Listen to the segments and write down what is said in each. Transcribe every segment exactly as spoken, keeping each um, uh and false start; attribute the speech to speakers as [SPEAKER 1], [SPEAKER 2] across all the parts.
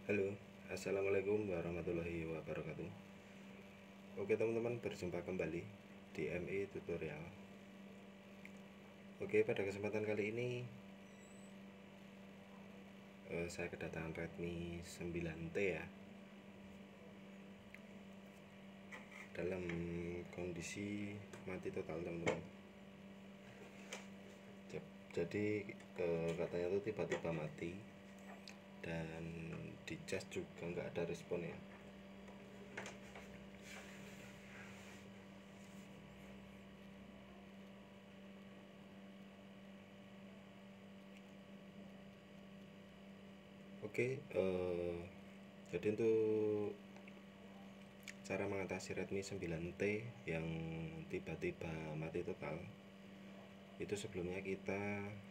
[SPEAKER 1] Halo, assalamualaikum warahmatullahi wabarakatuh. Oke teman-teman, berjumpa kembali di M E Tutorial. Oke, pada kesempatan kali ini eh, saya kedatangan Redmi sembilan T ya, dalam kondisi mati total teman-teman. Jadi eh, katanya tuh tiba-tiba mati, dan di cas juga nggak ada respon ya. Oke, eh, jadi untuk cara mengatasi Redmi sembilan T yang tiba-tiba mati total, itu sebelumnya kita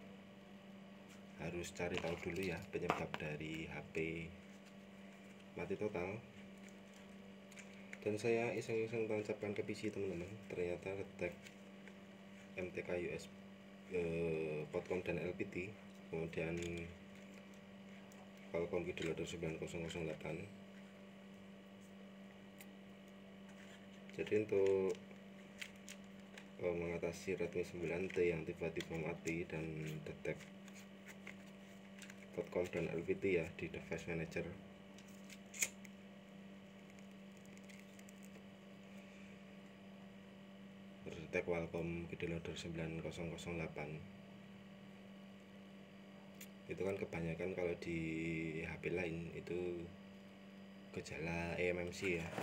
[SPEAKER 1] harus cari tahu dulu ya penyebab dari H P mati total. Dan saya iseng-iseng tancapkan ke P C teman-teman, ternyata retek M T K U S eh, Potcom dan L P T, kemudian Qualcomm Kidulator sembilan nol nol delapan. Jadi untuk eh, mengatasi Redmi sembilan T yang tiba-tiba mati dan detek Potcom dan L P T ya di device manager, berdetek Qualcomm Kidulator sembilan nol nol delapan. Itu kan kebanyakan kalau di H P lain itu gejala E M M C ya.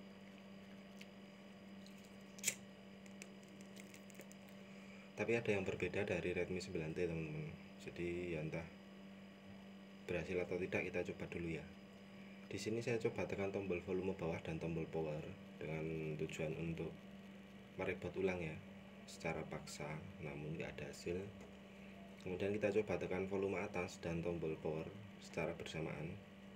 [SPEAKER 1] Tapi ada yang berbeda dari Redmi sembilan T teman-teman. Jadi ya entah berhasil atau tidak, kita coba dulu ya. Di sini saya coba tekan tombol volume bawah dan tombol power dengan tujuan untuk merebut ulang ya secara paksa, namun nggak ada hasil. Kemudian kita coba tekan volume atas dan tombol power secara bersamaan,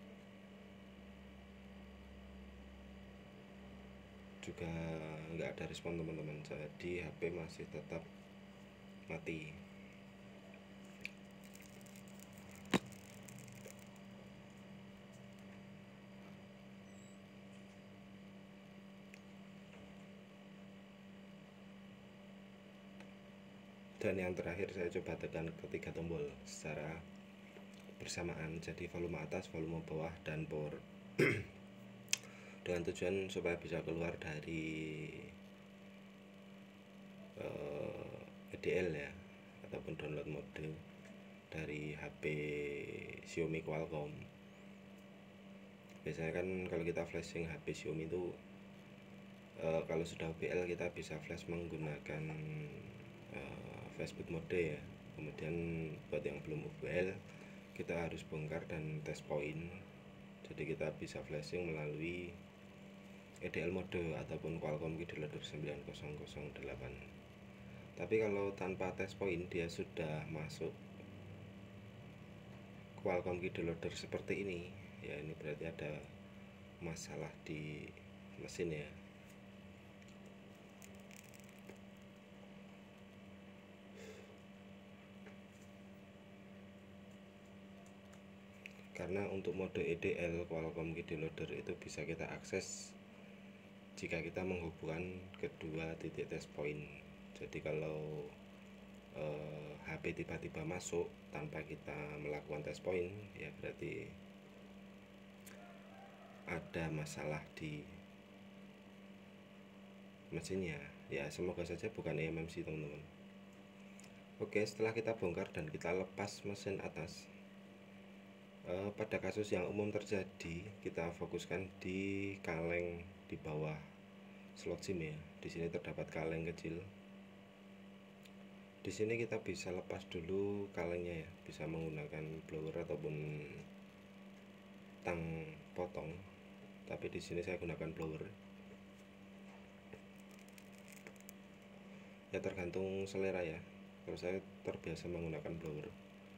[SPEAKER 1] juga nggak ada respon teman-teman. Jadi H P masih tetap mati. Dan yang terakhir saya coba tekan ketiga tombol secara bersamaan, jadi volume atas, volume bawah, dan power dengan tujuan supaya bisa keluar dari uh, E D L ya, ataupun download mode dari H P Xiaomi Qualcomm. Biasanya kan kalau kita flashing H P Xiaomi itu uh, kalau sudah O B L kita bisa flash menggunakan uh, fastboot mode ya. Kemudian buat yang belum O B L, kita harus bongkar dan test point. Jadi kita bisa flashing melalui E D L mode ataupun Qualcomm Kidulator sembilan nol nol delapan. Tapi kalau tanpa test point dia sudah masuk Qualcomm Kidulator seperti ini ya, ini berarti ada masalah di mesin ya. Karena untuk mode E D L Qualcomm Kidulator itu bisa kita akses jika kita menghubungkan kedua titik test point. Jadi kalau eh, H P tiba-tiba masuk tanpa kita melakukan test point ya, berarti ada masalah di mesinnya ya. Semoga saja bukan E M M C teman-teman. Oke, setelah kita bongkar dan kita lepas mesin atas, eh, pada kasus yang umum terjadi, kita fokuskan di kaleng di bawah slot SIM ya. Di sini terdapat kaleng kecil. Di sini kita bisa lepas dulu kalengnya ya, bisa menggunakan blower ataupun tang potong. Tapi di sini saya gunakan blower. Ya tergantung selera ya. Kalau saya terbiasa menggunakan blower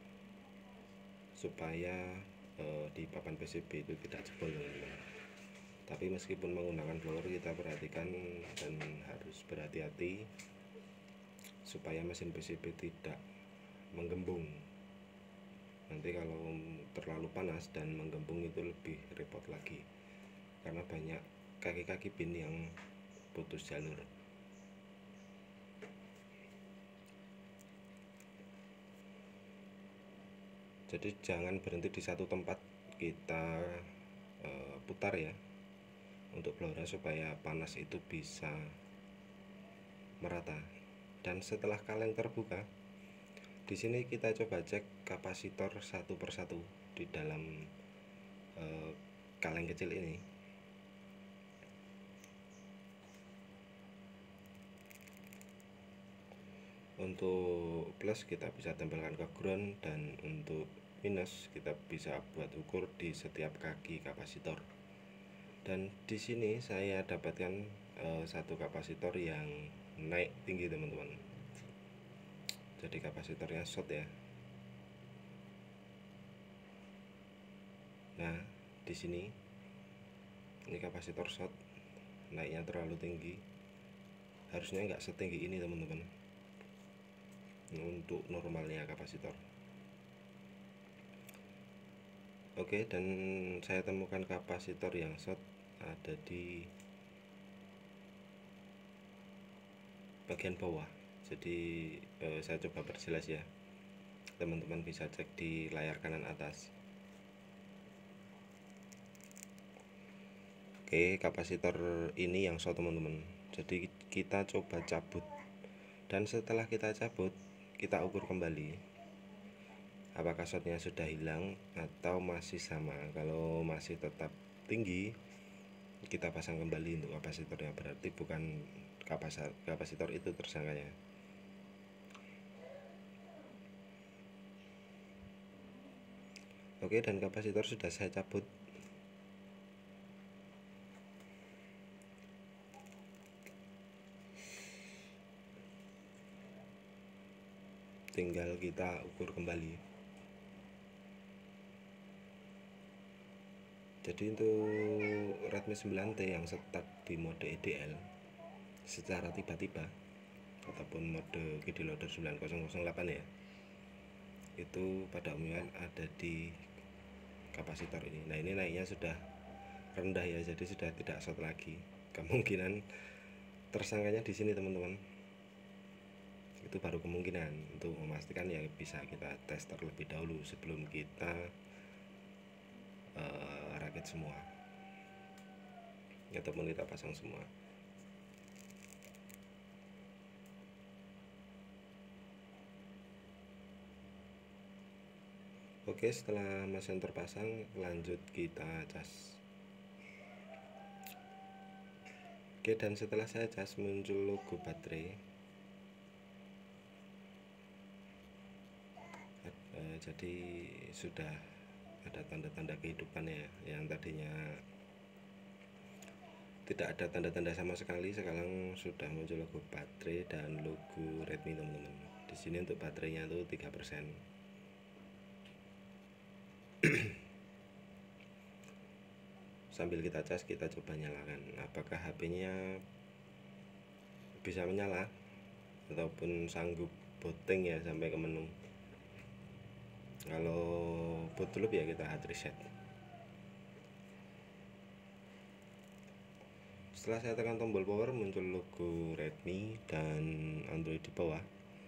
[SPEAKER 1] supaya eh, di papan P C B itu tidak jebol teman-teman. Tapi meskipun menggunakan blower, kita perhatikan dan harus berhati-hati supaya mesin P C B tidak menggembung. Nanti kalau terlalu panas dan menggembung itu lebih repot lagi, karena banyak kaki-kaki pin yang putus jalur. Jadi jangan berhenti di satu tempat, kita uh, putar ya untuk blora supaya panas itu bisa merata. Dan setelah kaleng terbuka, di sini kita coba cek kapasitor satu persatu di dalam uh, kaleng kecil ini. Untuk plus kita bisa tempelkan ke ground, dan untuk minus kita bisa buat ukur di setiap kaki kapasitor. Dan di sini saya dapatkan uh, satu kapasitor yang naik tinggi teman-teman. Jadi kapasitornya short ya. Nah, di sini ini kapasitor short, naiknya terlalu tinggi. Harusnya nggak setinggi ini teman-teman, untuk normalnya kapasitor. Oke, dan saya temukan kapasitor yang short ada di bagian bawah. Jadi eh, saya coba perjelas ya, teman-teman bisa cek di layar kanan atas. Oke, kapasitor ini yang short teman-teman. Jadi kita coba cabut, dan setelah kita cabut kita ukur kembali apakah shortnya sudah hilang atau masih sama. Kalau masih tetap tinggi, kita pasang kembali untuk kapasitornya, berarti bukan kapasitor, kapasitor itu tersangkanya. Oke, dan kapasitor sudah saya cabut. Tinggal kita ukur kembali. Jadi untuk Redmi sembilan T yang start di mode E D L secara tiba-tiba ataupun mode G D Loader sembilan nol nol delapan ya, itu pada umumnya ada di kapasitor ini. Nah, ini naiknya sudah rendah ya, jadi sudah tidak short lagi. Kemungkinan tersangkanya di sini teman-teman. Itu baru kemungkinan. Untuk memastikan ya bisa kita tes terlebih dahulu sebelum kita uh, rakit semua ataupun kita pasang semua. Oke, setelah mesin terpasang, lanjut kita cas. Oke, dan setelah saya cas muncul logo baterai. E, jadi sudah ada tanda-tanda kehidupan ya, yang tadinya tidak ada tanda-tanda sama sekali, sekarang sudah muncul logo baterai dan logo Redmi teman-teman. Di sini untuk baterainya itu tiga persen. Sambil kita cas, kita coba nyalakan apakah H P-nya bisa menyala ataupun sanggup booting ya sampai ke menu. Kalau boot dulu ya kita hard reset. Setelah saya tekan tombol power, muncul logo Redmi dan Android di bawah.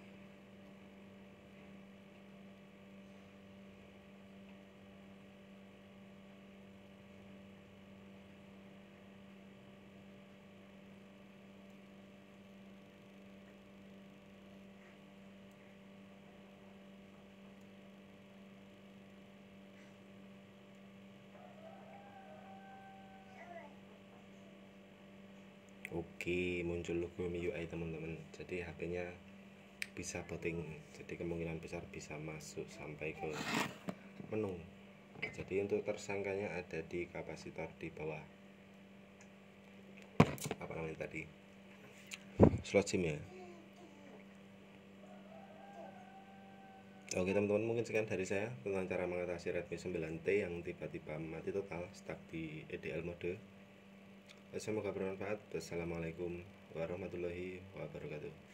[SPEAKER 1] Oke, muncul logo M I U I teman-teman. Jadi H P-nya bisa booting. Jadi kemungkinan besar bisa masuk sampai ke menu. Jadi untuk tersangkanya ada di kapasitor di bawah. Apa namanya tadi? Slot SIM ya. Oke teman-teman, mungkin sekian dari saya tentang cara mengatasi Redmi sembilan T yang tiba-tiba mati total stuck di E D L mode. Semoga bermanfaat. Wassalamualaikum warahmatullahi wabarakatuh.